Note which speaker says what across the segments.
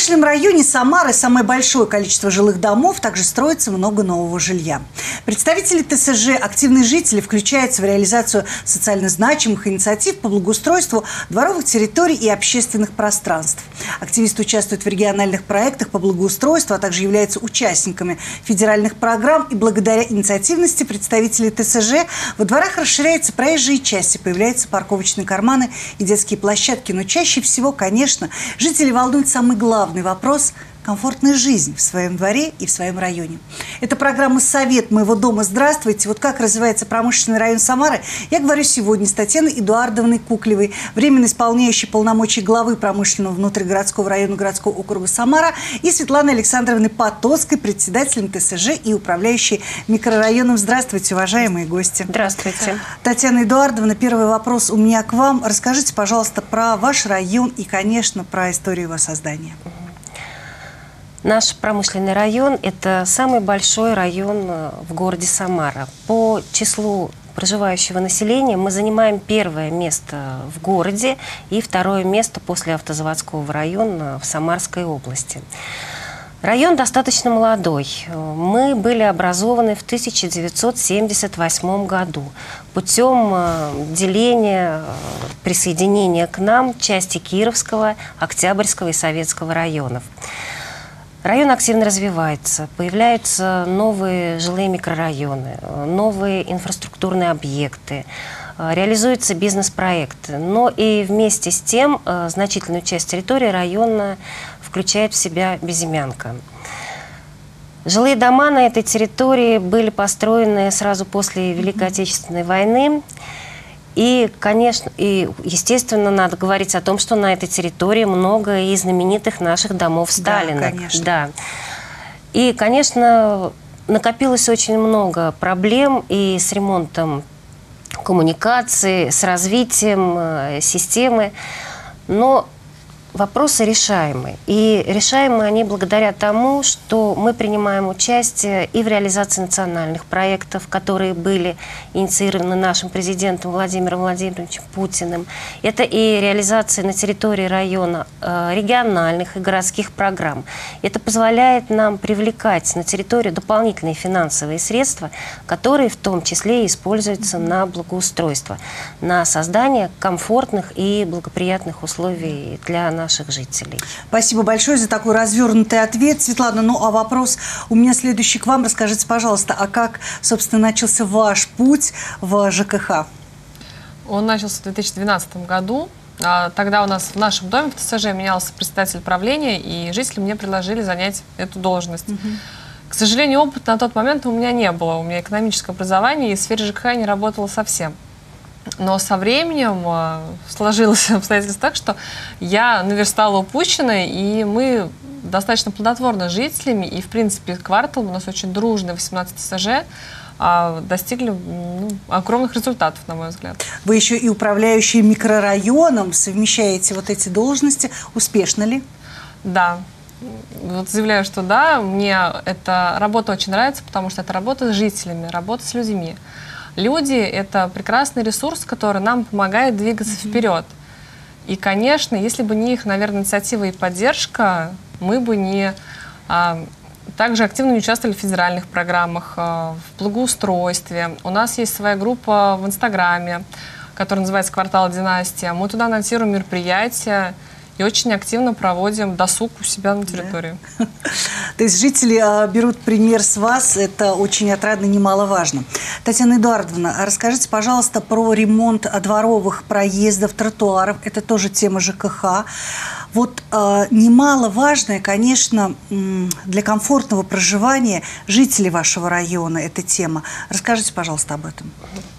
Speaker 1: промышленном районе Самары самое большое количество жилых домов, также строится много нового жилья. Представители ТСЖ, активные жители включаются в реализацию социально значимых инициатив по благоустройству дворовых территорий и общественных пространств. Активисты участвуют в региональных проектах по благоустройству, а также являются участниками федеральных программ. И благодаря инициативности представителей ТСЖ во дворах расширяются проезжие части, появляются парковочные карманы и детские площадки. Но чаще всего, конечно, жители волнует самый главный вопрос – комфортная жизнь в своем дворе и в своем районе. Это программа «Совет моего дома». Здравствуйте. Вот как развивается промышленный район Самары, я говорю сегодня с Татьяной Эдуардовной Куклевой, временно исполняющей полномочия главы промышленного внутригородского района городского округа Самара, и Светланой Александровной Потоцкой, председателем ТСЖ и управляющей микрорайоном. Здравствуйте, уважаемые гости.
Speaker 2: Здравствуйте.
Speaker 1: Татьяна Эдуардовна, первый вопрос у меня к вам. Расскажите, пожалуйста, про ваш район и, конечно, про историю его создания.
Speaker 2: Наш промышленный район – это самый большой район в городе Самара. По числу проживающего населения мы занимаем первое место в городе и второе место после автозаводского района в Самарской области. Район достаточно молодой. Мы были образованы в 1978 году путем деления, присоединения к нам части Кировского, Октябрьского и Советского районов. Район активно развивается, появляются новые жилые микрорайоны, новые инфраструктурные объекты, реализуются бизнес-проекты. Но и вместе с тем значительную часть территории района включает в себя Безымянка. Жилые дома на этой территории были построены сразу после Великой Отечественной войны. И, конечно, естественно, надо говорить о том, что на этой территории много и знаменитых наших домов Сталина.
Speaker 1: Да, конечно.
Speaker 2: Да. И, конечно, накопилось очень много проблем и с ремонтом коммуникаций, с развитием системы. Но вопросы решаемы. И решаемы они благодаря тому, что мы принимаем участие и в реализации национальных проектов, которые были инициированы нашим президентом Владимиром Владимировичем Путиным. Это и реализация на территории района региональных и городских программ. Это позволяет нам привлекать на территорию дополнительные финансовые средства, которые в том числе используются на благоустройство, на создание комфортных и благоприятных условий для наших жителей.
Speaker 1: Спасибо большое за такой развернутый ответ, Светлана. Ну, а вопрос у меня следующий к вам. Расскажите, пожалуйста, а как, собственно, начался ваш путь в ЖКХ?
Speaker 3: Он начался в 2012 году. Тогда у нас в нашем доме в ТСЖ менялся председатель правления, и жители мне предложили занять эту должность. К сожалению, опыта на тот момент у меня не было. У меня экономическое образование, и в сфере ЖКХ я не работала совсем. Но со временем сложилось обстоятельство так, что я наверстала упущенное, и мы достаточно плодотворно с жителями, и, в принципе, квартал у нас очень дружный, 18 ТСЖ, достигли огромных результатов, на мой взгляд.
Speaker 1: Вы еще и управляющие микрорайоном, совмещаете вот эти должности. Успешно ли?
Speaker 3: Да. Вот заявляю, что да, мне эта работа очень нравится, потому что это работа с жителями, работа с людьми. Люди – это прекрасный ресурс, который нам помогает двигаться вперед. И, конечно, если бы не их, наверное, инициатива и поддержка, мы бы не также активно не участвовали в федеральных программах, в благоустройстве. У нас есть своя группа в Инстаграме, которая называется «Квартал Династия». Мы туда анонсируем мероприятия и очень активно проводим досуг у себя на территории.
Speaker 1: Да. То есть жители берут пример с вас, это очень отрадно и немаловажно. Татьяна Эдуардовна, расскажите, пожалуйста, про ремонт дворовых проездов, тротуаров. Это тоже тема ЖКХ. Вот немаловажная, конечно, для комфортного проживания жителей вашего района эта тема. Расскажите, пожалуйста, об этом.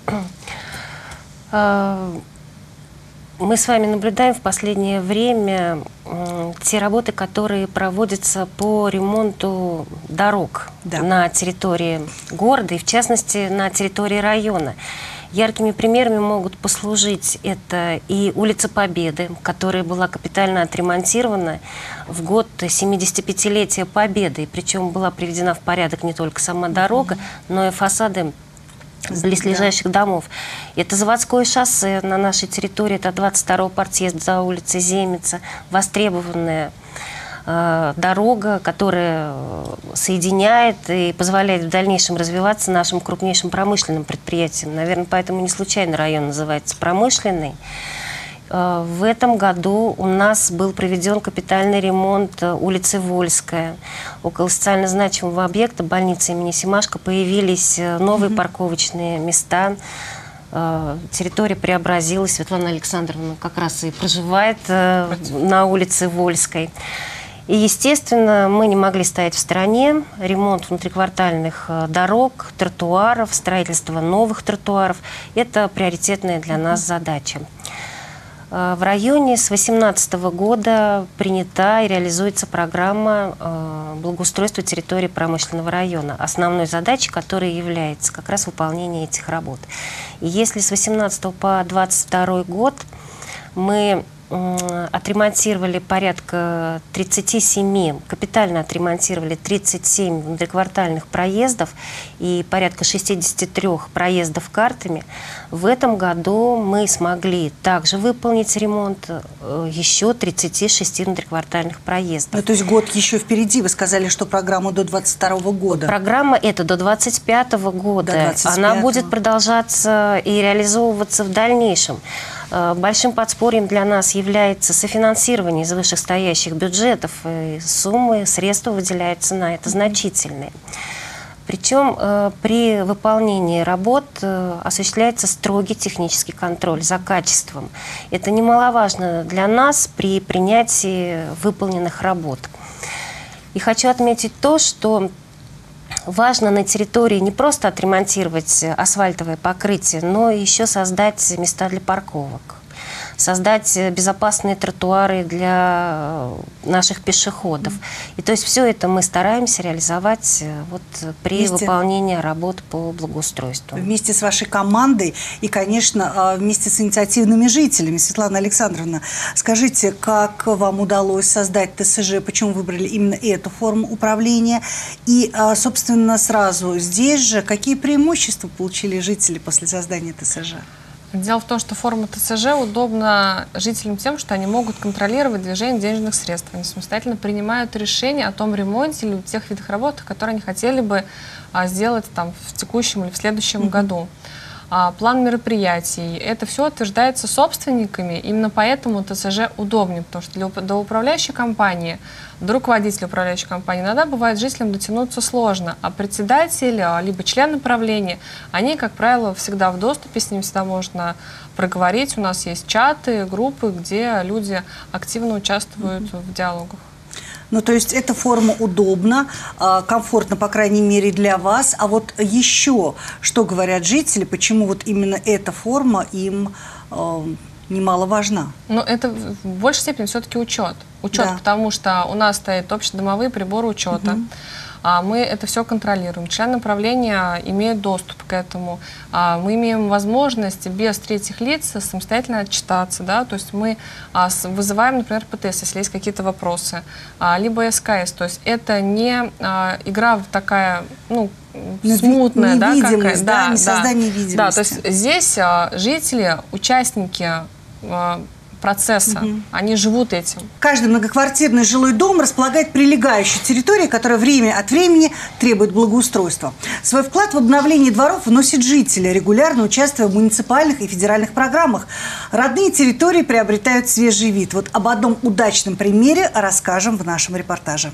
Speaker 2: Мы с вами наблюдаем в последнее время те работы, которые проводятся по ремонту дорог на территории города и, в частности, на территории района. Яркими примерами могут послужить это и улица Победы, которая была капитально отремонтирована в год 75-летия Победы. И причем была приведена в порядок не только сама дорога, но и фасады близлежащих домов. Это заводское шоссе на нашей территории, это 22-й партсъезд за улицей Земица, востребованное дорога, которая соединяет и позволяет в дальнейшем развиваться нашим крупнейшим промышленным предприятиям. Наверное, поэтому не случайно район называется промышленный. В этом году у нас был проведен капитальный ремонт улицы Вольская. Около социально значимого объекта больницы имени Семашко появились новые парковочные места. Территория преобразилась. Светлана Александровна как раз и проживает на улице Вольской. И, естественно, мы не могли стоять в стороне. Ремонт внутриквартальных дорог, тротуаров, строительство новых тротуаров – это приоритетная для нас задача. В районе с 2018 года принята и реализуется программа благоустройства территории промышленного района, основной задачей которой является как раз выполнение этих работ. И если с 2018 по 2022 год мы отремонтировали порядка 37, капитально отремонтировали 37 внутриквартальных проездов и порядка 63 проездов картами. В этом году мы смогли также выполнить ремонт еще 36 внутриквартальных проездов.
Speaker 1: Ну, то есть год еще впереди. Вы сказали, что программа до 2022 года.
Speaker 2: Программа эта до 2025 года. До 25. Она будет продолжаться и реализовываться в дальнейшем. Большим подспорьем для нас является софинансирование из вышестоящих бюджетов. И суммы, средства выделяются на это значительные. Причем при выполнении работ осуществляется строгий технический контроль за качеством. Это немаловажно для нас при принятии выполненных работ. И хочу отметить то, что важно на территории не просто отремонтировать асфальтовое покрытие, но еще создать места для парковок, создать безопасные тротуары для наших пешеходов. И то есть все это мы стараемся реализовать вот при выполнении работ по благоустройству. Вместе
Speaker 1: с вашей командой и, конечно, вместе с инициативными жителями. Светлана Александровна, скажите, как вам удалось создать ТСЖ, почему выбрали именно эту форму управления? И, собственно, сразу здесь же, какие преимущества получили жители после создания ТСЖ?
Speaker 3: Дело в том, что форма ТСЖ удобна жителям тем, что они могут контролировать движение денежных средств. Они самостоятельно принимают решение о том ремонте или тех видах работ, которые они хотели бы сделать там, в текущем или в следующем году. План мероприятий. Это все утверждается собственниками. Именно поэтому ТСЖ удобнее, потому что до управляющей компании, до руководителя управляющей компании иногда бывает жителям дотянуться сложно, а председатель, либо член правления, они, как правило, всегда в доступе, с ним всегда можно проговорить. У нас есть чаты, группы, где люди активно участвуют в диалогах.
Speaker 1: Ну, то есть эта форма удобна, комфортна, по крайней мере, для вас. А вот еще, что говорят жители, почему вот именно эта форма им немаловажна? Ну,
Speaker 3: это в большей степени все-таки учет. Да. Потому что у нас стоят общедомовые приборы учета. Мы это все контролируем. Члены правления имеют доступ к этому. Мы имеем возможность без третьих лиц самостоятельно отчитаться. Да? То есть мы вызываем, например, ПТС, если есть какие-то вопросы, либо СКС. То есть это не игра такая, ну, смутная, да,
Speaker 1: какая-то. Да, не создание видимости.
Speaker 3: Да, то есть здесь жители, участники процесса. Они живут этим.
Speaker 1: Каждый многоквартирный жилой дом располагает прилегающей территорией, которая время от времени требует благоустройства. Свой вклад в обновление дворов вносят жители, регулярно участвуя в муниципальных и федеральных программах. Родные территории приобретают свежий вид. Вот об одном удачном примере расскажем в нашем репортаже.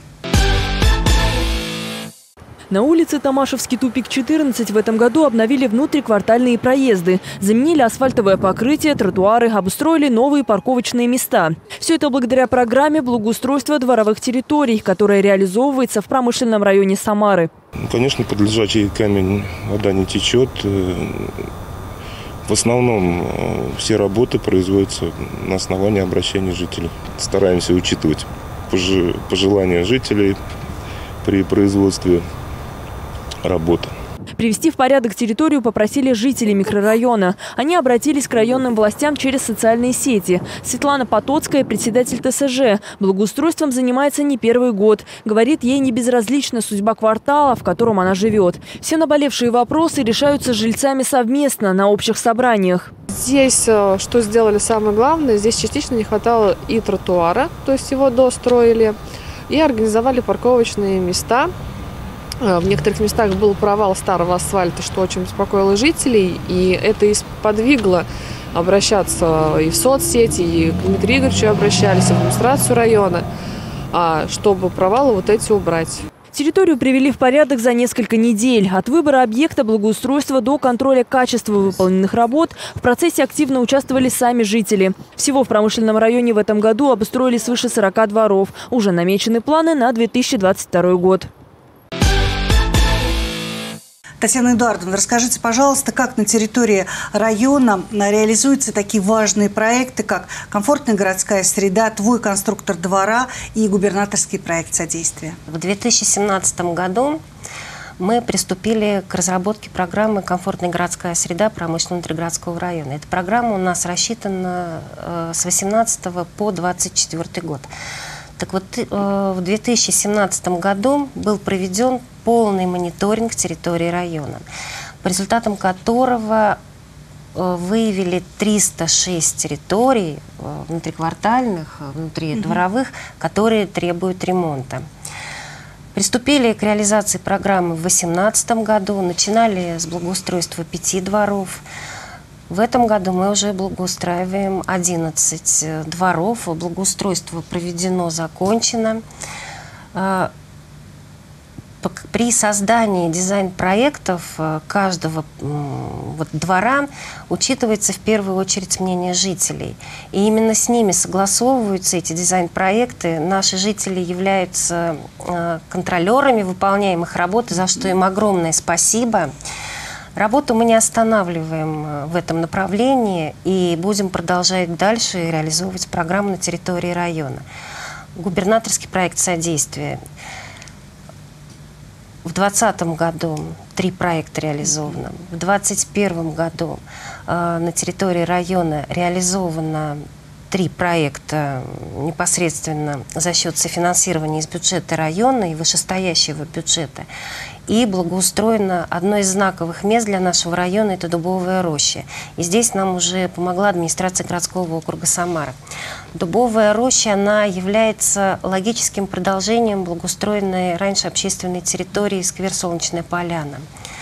Speaker 4: На улице Томашевский тупик 14 в этом году обновили внутриквартальные проезды, заменили асфальтовое покрытие, тротуары, обустроили новые парковочные места. Все это благодаря программе благоустройства дворовых территорий, которая реализовывается в промышленном районе Самары.
Speaker 5: Конечно, под лежачий камень вода не течет. В основном все работы производятся на основании обращений жителей. Стараемся учитывать пожелания жителей при производстве работы.
Speaker 4: Привести в порядок территорию попросили жители микрорайона. Они обратились к районным властям через социальные сети. Светлана Потоцкая, председатель ТСЖ, благоустройством занимается не первый год. Говорит, ей не безразлична судьба квартала, в котором она живет. Все наболевшие вопросы решаются с жильцами совместно на общих собраниях.
Speaker 6: Здесь что сделали самое главное, здесь частично не хватало и тротуара, то есть его достроили. и организовали парковочные места. В некоторых местах был провал старого асфальта, что очень беспокоило жителей, и это и сподвигло обращаться и в соцсети, и к Дмитрию Игоревичу обращались, и в администрацию района, чтобы провалы вот эти убрать.
Speaker 4: Территорию привели в порядок за несколько недель. От выбора объекта благоустройства до контроля качества выполненных работ в процессе активно участвовали сами жители. Всего в промышленном районе в этом году обустроили свыше 40 дворов. Уже намечены планы на 2022 год.
Speaker 1: Татьяна Эдуардовна, расскажите, пожалуйста, как на территории района реализуются такие важные проекты, как комфортная городская среда, твой конструктор двора и губернаторский проект содействия?
Speaker 2: В 2017 году мы приступили к разработке программы «Комфортная городская среда промышленного внутригородского района». Эта программа у нас рассчитана с 2018 по 2024 год. Так вот, в 2017 году был проведен полный мониторинг территории района, по результатам которого выявили 306 территорий внутриквартальных, внутридворовых, которые требуют ремонта. Приступили к реализации программы в 2018 году, начинали с благоустройства 5 дворов. В этом году мы уже благоустраиваем 11 дворов. Благоустройство проведено, закончено. При создании дизайн-проектов каждого двора учитывается в первую очередь мнение жителей. И именно с ними согласовываются эти дизайн-проекты. Наши жители являются контролерами выполняемых работ, за что им огромное спасибо. Работу мы не останавливаем в этом направлении и будем продолжать дальше реализовывать программу на территории района. Губернаторский проект содействия. В 2020 году 3 проекта реализовано. В 2021 году на территории района реализовано 3 проекта непосредственно за счет софинансирования из бюджета района и вышестоящего бюджета. И благоустроено одно из знаковых мест для нашего района – это Дубовая роща. И здесь нам уже помогла администрация городского округа Самара. Дубовая роща, она является логическим продолжением благоустроенной раньше общественной территории сквер Солнечная Поляна.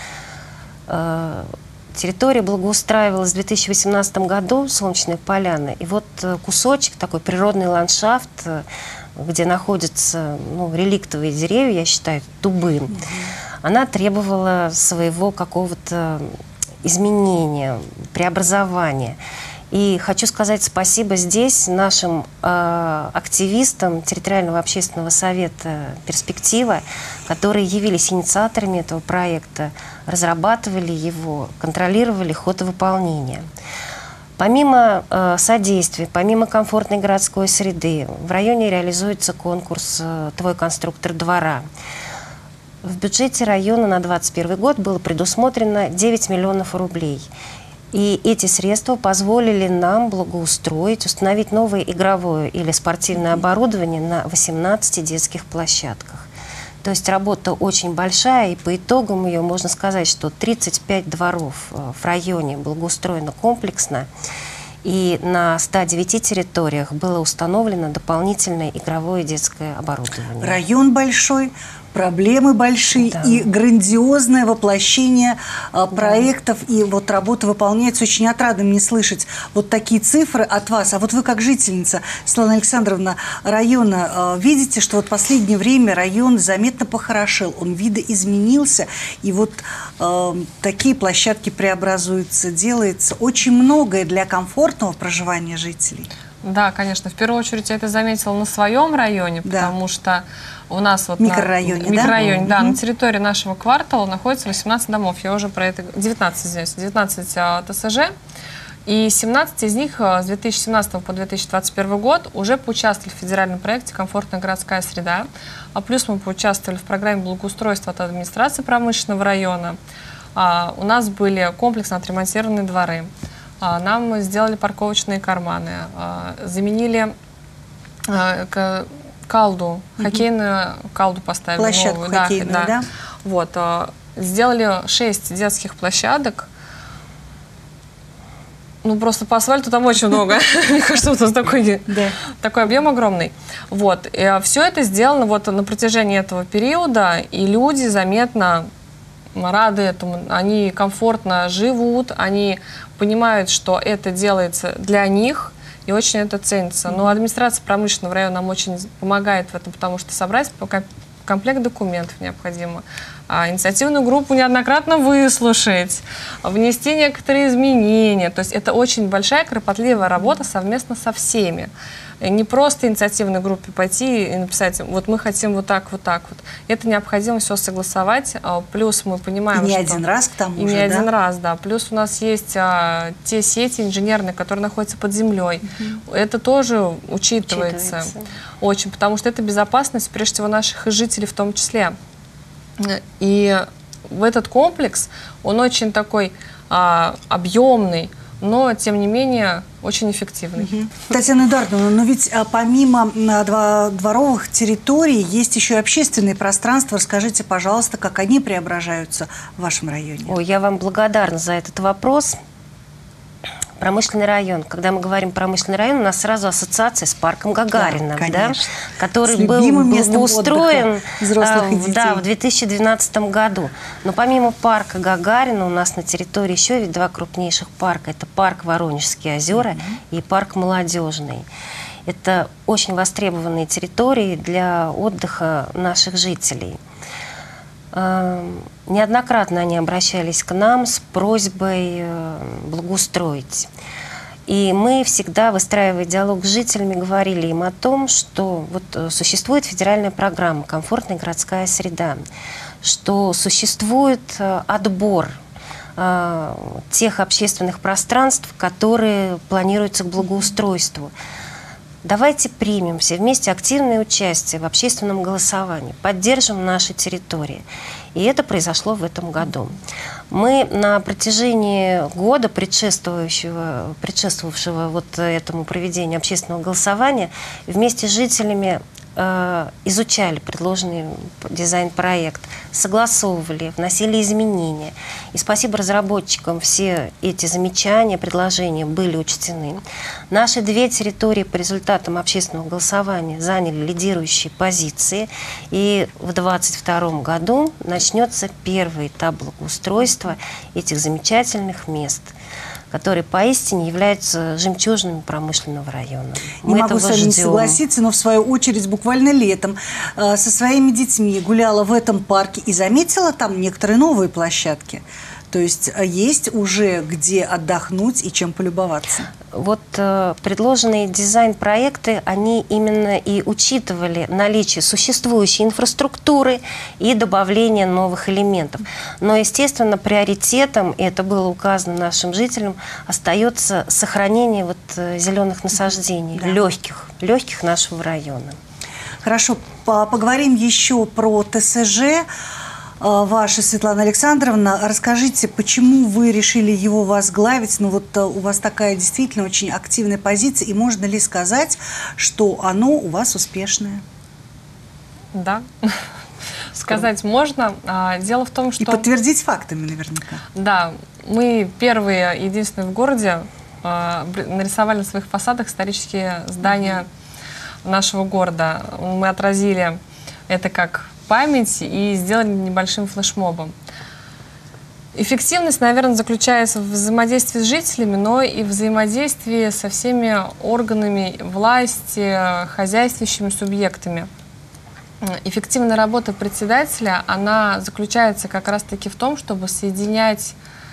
Speaker 2: Территория благоустраивалась в 2018 году, Солнечная Поляна. И вот кусочек, такой природный ландшафт, где находятся реликтовые деревья, я считаю, дубы, она требовала своего какого-то изменения, преобразования. И хочу сказать спасибо здесь нашим активистам территориального общественного совета «Перспектива», которые явились инициаторами этого проекта, разрабатывали его, контролировали ход выполнения. Помимо содействия, помимо комфортной городской среды, в районе реализуется конкурс «Твой конструктор двора». В бюджете района на 2021 год было предусмотрено 9 миллионов рублей. И эти средства позволили нам благоустроить, установить новое игровое или спортивное оборудование на 18 детских площадках. То есть работа очень большая, и по итогам ее можно сказать, что 35 дворов в районе благоустроено комплексно, и на 109 территориях было установлено дополнительное игровое детское оборудование.
Speaker 1: Район большой, проблемы большие, да, и грандиозное воплощение проектов, и вот работа выполняется. Очень отрадно мне слышать вот такие цифры от вас. А вот вы как жительница, Светлана Александровна, района, видите, что вот в последнее время район заметно похорошел, он видоизменился, и вот такие площадки преобразуются, делается очень многое для комфортного проживания жителей.
Speaker 3: Да, конечно. В первую очередь я это заметила на своем районе, потому что у нас вот
Speaker 1: микрорайоне,
Speaker 3: да, на территории нашего квартала находится 18 домов. Я уже про это... 19 ТСЖ. И 17 из них с 2017 по 2021 год уже поучаствовали в федеральном проекте «Комфортная городская среда». А плюс мы поучаствовали в программе благоустройства от администрации промышленного района. У нас были комплексно отремонтированные дворы. Нам сделали парковочные карманы, заменили калду, хоккейную калду поставили.
Speaker 1: Площадку
Speaker 3: новую,
Speaker 1: хоккейную, да?
Speaker 3: Вот, сделали 6 детских площадок. Ну, просто по асфальту там очень много. Мне кажется, вот такой объем огромный. Вот. Все это сделано вот на протяжении этого периода, и люди заметно рады этому. Они комфортно живут, они понимают, что это делается для них, и очень это ценится. Но администрация промышленного района нам очень помогает в этом, потому что собрать комплект документов необходимо, инициативную группу неоднократно выслушать, внести некоторые изменения. То есть это очень большая, кропотливая работа совместно со всеми. И не просто инициативной группе пойти и написать, вот мы хотим вот так, вот так вот. Это необходимо все согласовать. Плюс мы понимаем,
Speaker 1: и не один раз к тому же,
Speaker 3: и не один раз, да. Плюс у нас есть те сети инженерные, которые находятся под землей. Это тоже учитывается очень, потому что это безопасность, прежде всего, наших жителей в том числе. И в этот комплекс, он очень такой объемный, но, тем не менее, очень эффективный.
Speaker 1: Татьяна Эдуардовна, но ведь помимо дворовых территорий есть еще и общественные пространства. Расскажите, пожалуйста, как они преображаются в вашем районе?
Speaker 2: Ой, я вам благодарна за этот вопрос. Промышленный район. Когда мы говорим промышленный район, у нас сразу ассоциация с парком Гагарина, да, который был устроен в 2012 году. Но помимо парка Гагарина у нас на территории еще ведь два крупнейших парка. Это парк Воронежские озера и парк Молодежный. Это очень востребованные территории для отдыха наших жителей. Неоднократно они обращались к нам с просьбой благоустроить. И мы всегда, выстраивая диалог с жителями, говорили им о том, что вот существует федеральная программа «Комфортная городская среда», что существует отбор тех общественных пространств, которые планируются к благоустройству. Давайте примем все вместе активное участие в общественном голосовании, поддержим наши территории. И это произошло в этом году. Мы на протяжении года, предшествовавшего вот этому проведению общественного голосования, вместе с жителями изучали предложенный дизайн-проект, согласовывали, вносили изменения. И спасибо разработчикам, все эти замечания, предложения были учтены. Наши две территории по результатам общественного голосования заняли лидирующие позиции. И в 2022 году начнется первый этап благоустройства этих замечательных мест, которые поистине являются жемчужинами промышленного района.
Speaker 1: Не могу с вами не согласиться, но в свою очередь буквально летом со своими детьми гуляла в этом парке и заметила там некоторые новые площадки. То есть есть уже где отдохнуть и чем полюбоваться.
Speaker 2: Вот предложенные дизайн-проекты, они именно и учитывали наличие существующей инфраструктуры и добавление новых элементов. Но, естественно, приоритетом, и это было указано нашим жителям, остается сохранение вот зеленых насаждений, легких нашего района.
Speaker 1: Хорошо, поговорим еще про ТСЖ. Ваша, Светлана Александровна, расскажите, почему вы решили его возглавить? Ну вот у вас такая действительно очень активная позиция, и можно ли сказать, что оно у вас успешное?
Speaker 3: Да, сказать можно. Дело в том, что...
Speaker 1: И подтвердить фактами наверняка.
Speaker 3: Да, мы первые, единственные в городе, нарисовали на своих фасадах исторические здания нашего города. Мы отразили это как память и сделали небольшим флешмобом. Эффективность, наверное, заключается в взаимодействии с жителями, но и в взаимодействии со всеми органами власти, хозяйствующими субъектами. Эффективная работа председателя, она заключается как раз-таки в том, чтобы соединять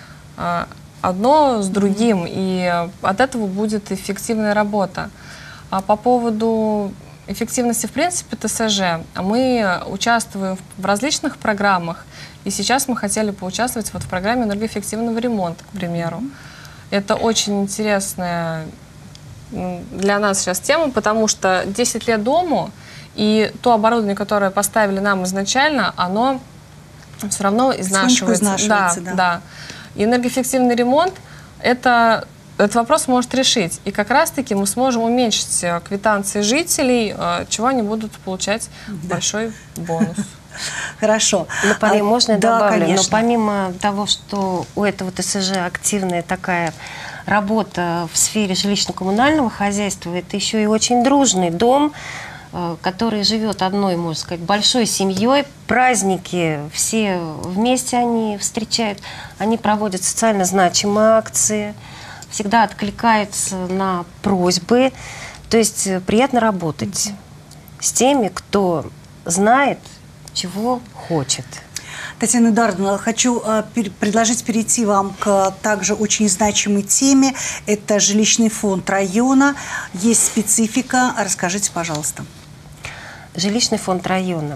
Speaker 3: одно с другим, и от этого будет эффективная работа. А по поводу эффективности, в принципе, ТСЖ, мы участвуем в различных программах, и сейчас мы хотели поучаствовать вот в программе энергоэффективного ремонта, к примеру. Это очень интересная для нас сейчас тема, потому что 10 лет дому, и то оборудование, которое поставили нам изначально, оно все равно изнашивается. Да. И энергоэффективный ремонт этот вопрос может решить. И как раз-таки мы сможем уменьшить квитанции жителей, чего они будут получать большой бонус.
Speaker 1: Хорошо.
Speaker 2: Можно я
Speaker 1: да,
Speaker 2: добавлю?
Speaker 1: конечно.
Speaker 2: Но помимо того, что у этого ТСЖ активная такая работа в сфере жилищно-коммунального хозяйства, это еще и очень дружный дом, который живет одной, можно сказать, большой семьей. Праздники все вместе они встречают, они проводят социально значимые акции, всегда откликаются на просьбы. То есть приятно работать с теми, кто знает, чего хочет.
Speaker 1: Татьяна Эдуардовна, хочу предложить перейти вам к также очень значимой теме. Это жилищный фонд района. Есть специфика. Расскажите, пожалуйста.
Speaker 2: Жилищный фонд района.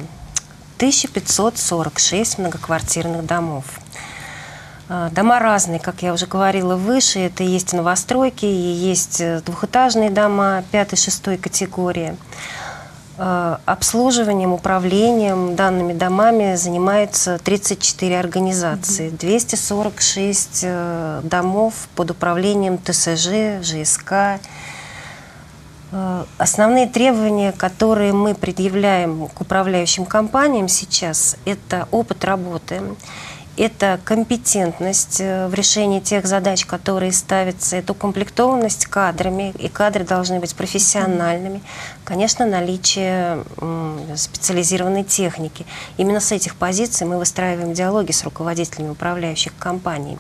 Speaker 2: 1546 многоквартирных домов. Дома разные, как я уже говорила выше. Это и есть новостройки, и есть двухэтажные дома 5-6 категории. Обслуживанием, управлением данными домами занимается 34 организации, 246 домов под управлением ТСЖ, ЖСК. Основные требования, которые мы предъявляем к управляющим компаниям сейчас, это опыт работы, это компетентность в решении тех задач, которые ставятся, это укомплектованность кадрами, и кадры должны быть профессиональными. Конечно, наличие специализированной техники. Именно с этих позиций мы выстраиваем диалоги с руководителями управляющих компаний.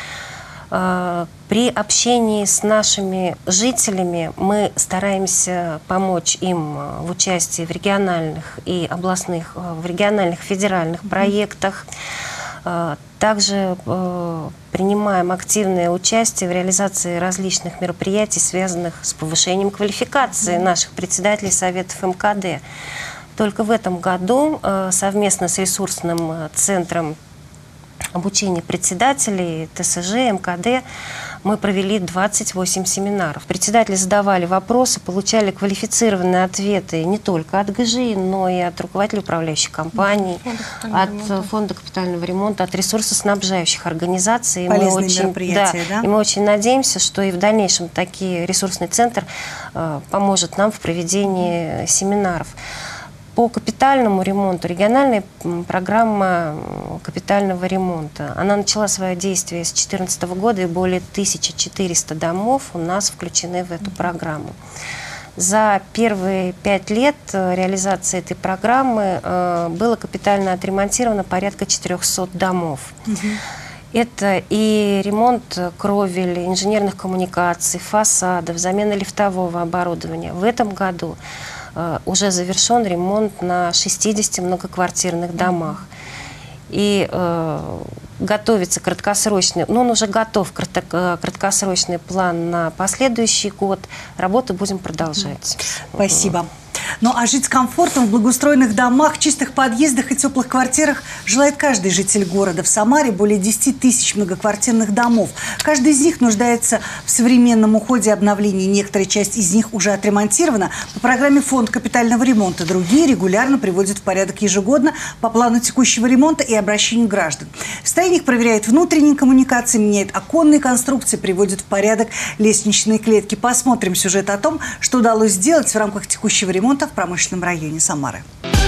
Speaker 2: При общении с нашими жителями мы стараемся помочь им в участии в региональных и областных, в региональных федеральных проектах. Также принимаем активное участие в реализации различных мероприятий, связанных с повышением квалификации наших председателей советов МКД. Только в этом году совместно с ресурсным центром обучения председателей ТСЖ, МКД мы провели 28 семинаров. Председатели задавали вопросы, получали квалифицированные ответы не только от ГЖИ, но и от руководителей управляющих компаний, от фонда капитального ремонта, от ресурсоснабжающих организаций.
Speaker 1: Полезные мероприятия, да?
Speaker 2: И мы очень надеемся, что и в дальнейшем такие ресурсный центр поможет нам в проведении семинаров. По капитальному ремонту, региональная программа капитального ремонта, она начала свое действие с 2014 года, и более 1400 домов у нас включены в эту программу. За первые 5 лет реализации этой программы было капитально отремонтировано порядка 400 домов. Это и ремонт кровель, инженерных коммуникаций, фасадов, замена лифтового оборудования. В этом году уже завершен ремонт на 60 многоквартирных домах. И готовится краткосрочный, он уже готов, краткосрочный план на последующий год. Работу будем продолжать.
Speaker 1: Спасибо. Ну а жить с комфортом в благоустроенных домах, чистых подъездах и теплых квартирах желает каждый житель города. В Самаре более 10 тысяч многоквартирных домов. Каждый из них нуждается в современном уходе и обновлении. Некоторая часть из них уже отремонтирована по программе «Фонд капитального ремонта». Другие регулярно приводят в порядок ежегодно по плану текущего ремонта и обращению граждан. В состоянии их проверяет внутренние коммуникации, меняет оконные конструкции, приводит в порядок лестничные клетки. Посмотрим сюжет о том, что удалось сделать в рамках текущего ремонта в промышленном районе Самары.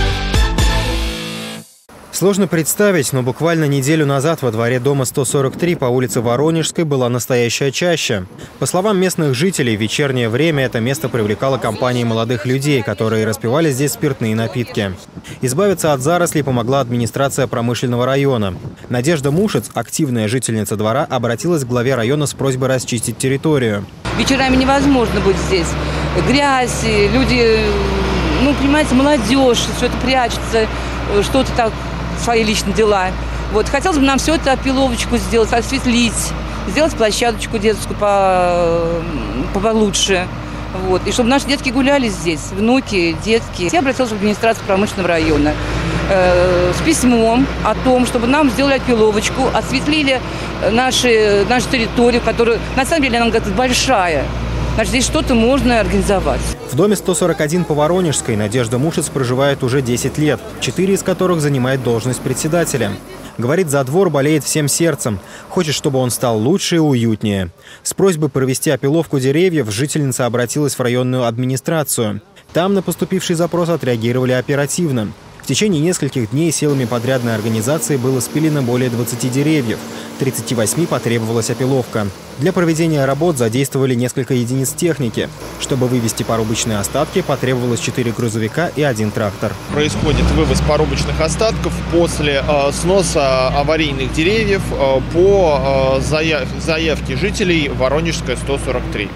Speaker 7: Сложно представить, но буквально неделю назад во дворе дома 143 по улице Воронежской была настоящая чаща. По словам местных жителей, в вечернее время это место привлекало компании молодых людей, которые распивали здесь спиртные напитки. Избавиться от зарослей помогла администрация промышленного района. Надежда Мушец, активная жительница двора, обратилась к главе района с просьбой расчистить территорию.
Speaker 8: Вечерами невозможно быть здесь. Грязь, люди, понимаете, молодежь, все это прячется, что-то так, свои личные дела. Вот, хотелось бы нам все это опиловочку сделать, осветлить, сделать площадочку детскую получше. Вот, и чтобы наши детки гуляли здесь, внуки, детки. Я обратилась в администрацию промышленного района с письмом о том, чтобы нам сделали опиловочку, осветлили нашу территорию, которая, на самом деле, она, говорит, большая. Значит, здесь что-то можно организовать.
Speaker 7: В доме 141 по Воронежской Надежда Мушец проживает уже 10 лет, 4 из которых занимает должность председателя. Говорит, за двор болеет всем сердцем. Хочет, чтобы он стал лучше и уютнее. С просьбой провести опиловку деревьев жительница обратилась в районную администрацию. Там на поступивший запрос отреагировали оперативно. В течение нескольких дней силами подрядной организации было спилено более 20 деревьев. 38 потребовалась опиловка. Для проведения работ задействовали несколько единиц техники. Чтобы вывести порубочные остатки, потребовалось 4 грузовика и 1 трактор.
Speaker 9: Происходит вывоз порубочных остатков после сноса аварийных деревьев по заявке жителей Воронежская 143.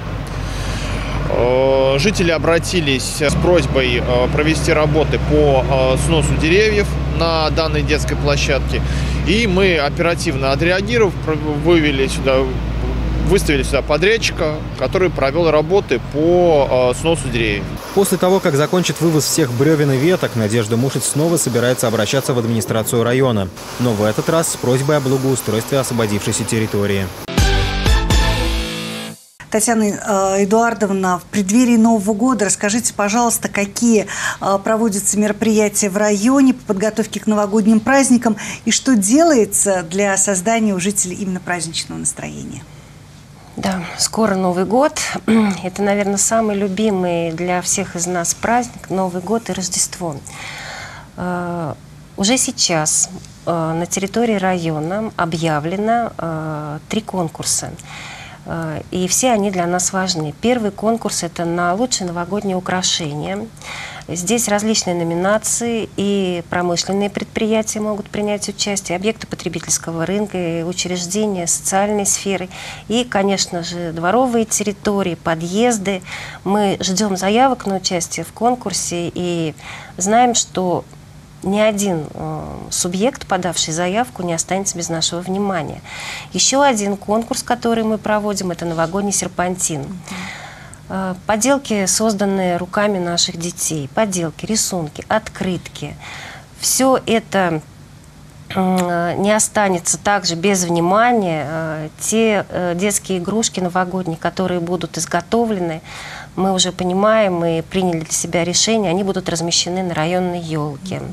Speaker 9: Жители обратились с просьбой провести работы по сносу деревьев на данной детской площадке. И мы оперативно отреагировав, выставили сюда подрядчика, который провел работы по сносу деревьев.
Speaker 7: После того, как закончит вывоз всех бревен и веток, Надежда Мушиц снова собирается обращаться в администрацию района. Но в этот раз с просьбой о благоустройстве освободившейся территории.
Speaker 1: Татьяна Эдуардовна, в преддверии Нового года расскажите, пожалуйста, какие проводятся мероприятия в районе по подготовке к новогодним праздникам и что делается для создания у жителей именно праздничного настроения?
Speaker 2: Да, скоро Новый год. Это, наверное, самый любимый для всех из нас праздник – Новый год и Рождество. Уже сейчас на территории района объявлено 3 конкурса. И все они для нас важны. Первый конкурс – это на лучшие новогодние украшения. Здесь различные номинации, и промышленные предприятия могут принять участие, объекты потребительского рынка, и учреждения социальной сферы, и, конечно же, дворовые территории, подъезды. Мы ждем заявок на участие в конкурсе и знаем, что ни один субъект, подавший заявку, не останется без нашего внимания. Еще один конкурс, который мы проводим, это новогодний серпантин. Поделки, созданные руками наших детей, поделки, рисунки, открытки. Все это не останется также без внимания. Те детские игрушки новогодние, которые будут изготовлены, мы уже понимаем и приняли для себя решение, они будут размещены на районной елке.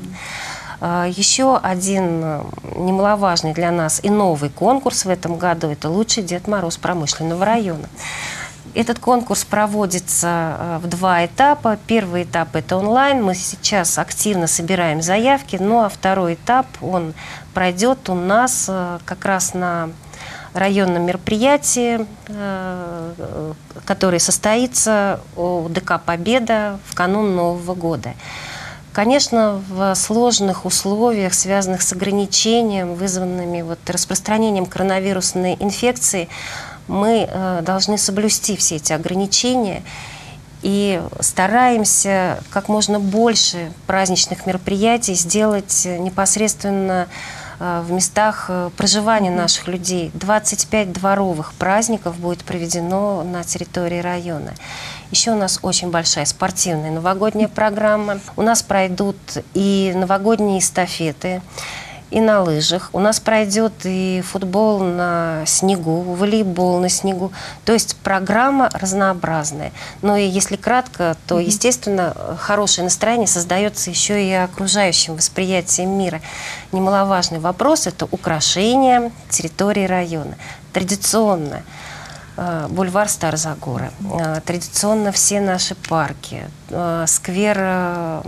Speaker 2: Еще один немаловажный для нас и новый конкурс в этом году – это «Лучший Дед Мороз промышленного района». Этот конкурс проводится в 2 этапа. Первый этап – это онлайн. Мы сейчас активно собираем заявки. Ну а второй этап, он пройдет у нас как раз на районном мероприятии, которое состоится у ДК «Победа» в канун Нового года. Конечно, в сложных условиях, связанных с ограничением, вызванными распространением коронавирусной инфекции, мы должны соблюсти все эти ограничения и стараемся как можно больше праздничных мероприятий сделать непосредственно в местах проживания наших людей. 25 дворовых праздников будет проведено на территории района. Еще у нас очень большая спортивная новогодняя программа. У нас пройдут и новогодние эстафеты, и на лыжах. У нас пройдет и футбол на снегу, волейбол на снегу. То есть программа разнообразная. Но и если кратко, то, естественно, хорошее настроение создается еще и окружающим восприятием мира. Немаловажный вопрос – это украшение территории района. Традиционно бульвар Старозагора, традиционно все наши парки, сквер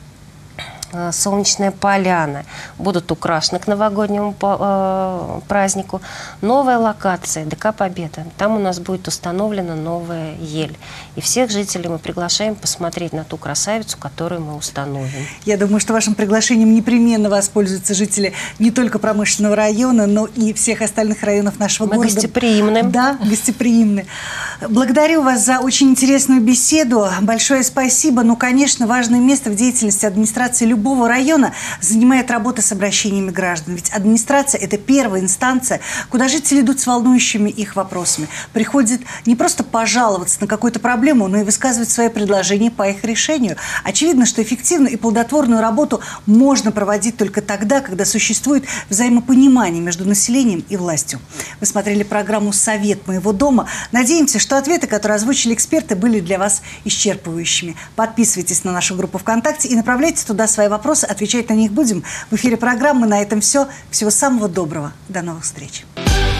Speaker 2: Солнечная поляна будут украшены к новогоднему празднику. Новая локация ДК «Победа». Там у нас будет установлена новая ель. И всех жителей мы приглашаем посмотреть на ту красавицу, которую мы установим.
Speaker 1: Я думаю, что вашим приглашением непременно воспользуются жители не только промышленного района, но и всех остальных районов нашего города.
Speaker 2: Мы гостеприимны.
Speaker 1: Да, гостеприимны. Благодарю вас за очень интересную беседу. Большое спасибо. Ну, конечно, важное место в деятельности администрации любого района занимает работа с обращениями граждан. Ведь администрация – это первая инстанция, куда жители идут с волнующими их вопросами. Приходят не просто пожаловаться на какую-то проблему, но и высказывать свои предложения по их решению. Очевидно, что эффективную и плодотворную работу можно проводить только тогда, когда существует взаимопонимание между населением и властью. Вы смотрели программу «Совет моего дома». Надеемся, что ответы, которые озвучили эксперты, были для вас исчерпывающими. Подписывайтесь на нашу группу ВКонтакте и направляйте туда свои вопросы. Отвечать на них будем. В эфире программы. На этом все. Всего самого доброго. До новых встреч.